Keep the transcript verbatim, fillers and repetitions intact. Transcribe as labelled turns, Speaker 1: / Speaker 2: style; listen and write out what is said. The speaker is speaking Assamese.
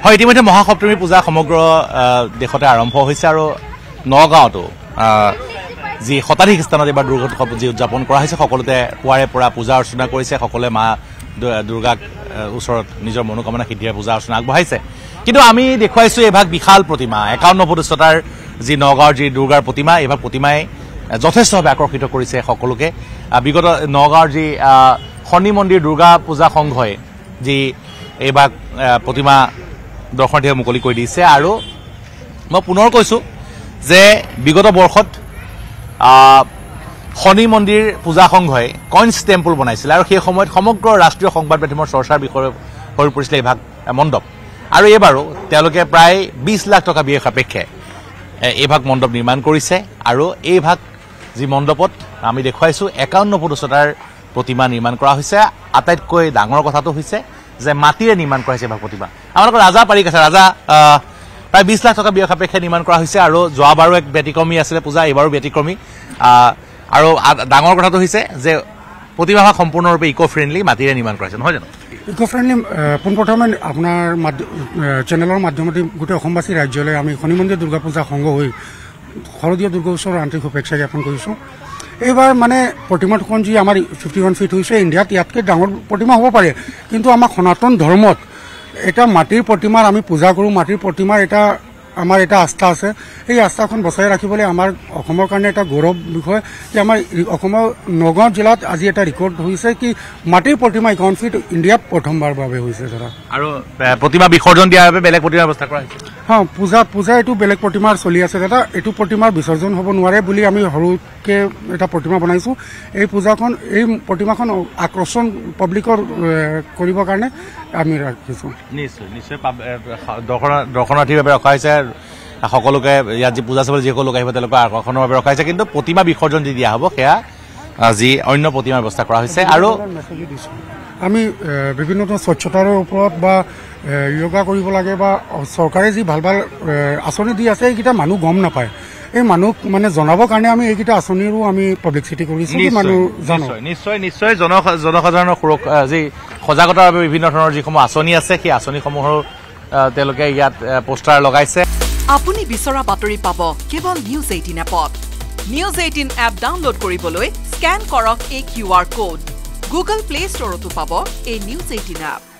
Speaker 1: হয় ইতিমধ্যে মহাসপ্তমী পূজা সমগ্ৰ দেশতে আৰম্ভ হৈছে আৰু নগাঁৱতো যি শতাধিক স্থানত এবাৰ দুৰ্গা উৎসৱ যি উদযাপন কৰা হৈছে সকলোতে পুৱাৰে পৰা পূজা অৰ্চনা কৰিছে সকলোৱে মা দুৰ্গাক ওচৰত নিজৰ মনোকামনা সিদ্ধিৰে পূজা অৰ্চনা আগবঢ়াইছে কিন্তু আমি দেখুৱাইছো এভাগ বিশাল প্ৰতিমা একাৱন্ন ফুট উচ্চতাৰ যি নগাঁৱৰ যি দুৰ্গাৰ প্ৰতিমা এভাগ প্ৰতিমাই যথেষ্টভাৱে আকৰ্ষিত কৰিছে সকলোকে বিগত নগাঁৱৰ যি শনি মন্দিৰ দুৰ্গা পূজা সংঘই যি এভাগ প্ৰতিমা দৰ্শনাৰ্থীয়ে মুকলি কৰি দিছে আৰু মই পুনৰ কৈছো যে বিগত বৰ্ষত শনি মন্দিৰ পূজা সংঘই কইন্স টেম্পল বনাইছিল আৰু সেই সময়ত সমগ্ৰ ৰাষ্ট্ৰীয় সংবাদ মাধ্যমৰ চৰ্চাৰ বিষয় হৈ পৰিছিল এভাগ মণ্ডপ আৰু এইবাৰো তেওঁলোকে প্ৰায় বিশ লাখ টকা ব্যয় সাপেক্ষে এভাগ মণ্ডপ নিৰ্মাণ কৰিছে আৰু এইভাগ যি মণ্ডপত আমি দেখুৱাইছো একাৱন্ন ফুট উচ্চতাৰ প্ৰতিমা নিৰ্মাণ কৰা হৈছে আটাইতকৈ ডাঙৰ কথাটো হৈছে যে মাটিৰে নিৰ্মাণ কৰা হৈছে এভাগ প্ৰতিমা আমাৰ ৰাজা পাৰিক আছে ৰাজা প্ৰায় বিশ লাখ টকা ব্যয় সাপেক্ষে নিৰ্মাণ কৰা হৈছে আৰু যোৱাবাৰো এক ব্যতিক্ৰমী আছিলে পূজা এইবাৰো ব্যতিক্ৰমী আৰু ডাঙৰ কথাটো হৈছে যে প্ৰতিমাভাগ সম্পূৰ্ণৰূপে ইকো ফ্ৰেণ্ডলি মাটিৰে নিৰ্মাণ কৰা হৈছে নহয় জানো
Speaker 2: ইকো ফ্ৰেণ্ডলি পোনপ্ৰথমে আপোনাৰ চেনেলৰ মাধ্যমতে গোটেই অসমবাসী ৰাজ্যলৈ আমি শনি মন্দিৰ দুৰ্গা পূজা সংঘ হৈ শাৰদীয় দুৰ্গা উৎসৱৰ আন্তৰিক শুভেচ্ছা জ্ঞাপন কৰিছোঁ এইবাৰ মানে প্ৰতিমাখন যি আমাৰ ফিফটি ওৱান ফিট হৈছে ইণ্ডিয়াত ইয়াতকৈ ডাঙৰ প্ৰতিমা হ'ব পাৰে কিন্তু আমাৰ সনাতন ধৰ্মত এটা মাটিৰ প্ৰতিমাৰ আমি পূজা কৰোঁ মাটিৰ প্ৰতিমাৰ এটা আমাৰ এটা আস্থা আছে এই আস্থাখন বচাই ৰাখিবলৈ আমাৰ অসমৰ কাৰণে এটা গৌৰৱ বিষয় যে আমাৰ অসমৰ নগাঁও জিলাত আজি এটা ৰেকৰ্ড হৈছে কি মাটিৰ প্ৰতিমা একাৱন্ন ফিট ইণ্ডিয়াত প্ৰথমবাৰ বাবে হৈছে ধৰা
Speaker 1: আৰু প্ৰতিমা বিসৰ্জন দিয়াৰ বাবে বেলেগ প্ৰতিমা ব্যৱস্থা কৰা হৈছে
Speaker 2: হা পূজা পূজা এইটো বেলেগ প্ৰতিমাৰ চলি আছে দাদা এইটো প্ৰতিমাৰ বিসৰ্জন হ'ব নোৱাৰে বুলি আমি সৰুকৈ এটা প্ৰতিমা বনাইছোঁ এই পূজাখন এই প্ৰতিমাখন আকৰ্ষণ পাব্লিকৰ কৰিবৰ কাৰণে আমি ৰাখিছোঁ
Speaker 1: নিশ্চয় নিশ্চয় দৰ্শনাৰ্থীৰ বাবে ৰখা হৈছে সকলোকে ইয়াত যি পূজা চাবলৈ যিসকল লোক আহিব তেওঁলোকৰ আকৰ্ষণৰ বাবে ৰখা হৈছে কিন্তু প্ৰতিমা বিসৰ্জন দি দিয়া হ'ব সেয়া যি অন্য প্ৰতিমাৰ ব্যৱস্থা কৰা হৈছে আৰু
Speaker 2: আমি বিভিন্ন ধৰণৰ স্বচ্ছতাৰ ওপৰত বা য়োগা কৰিব লাগে বা চৰকাৰে যি ভাল ভাল আঁচনি দি আছে এইকেইটা মানুহ গম নাপায় এই মানুহ মানে জনাবৰ কাৰণে আমি এইকেইটা আঁচনিৰো আমি পাব্লিচিটি কৰিছোঁ মানুহ জানো
Speaker 1: নিশ্চয় নিশ্চয় জনসাধাৰণৰ সুৰক্ষা যি সজাগতাৰ বাবে বিভিন্ন ধৰণৰ যিসমূহ আঁচনি আছে সেই আঁচনিসমূহৰ তেওঁলোকে ইয়াত পোষ্টাৰ লগাইছে
Speaker 3: আপুনি বিচৰা বাতৰি পাব কেৱল নিউজ এইটিন এপত নিউজ এইটিন এপ ডাউনলোড কৰিবলৈ স্কেন কৰক এই Q R code Google Play ষ্টৰতো পাব এই নিউজ এইটিন এপ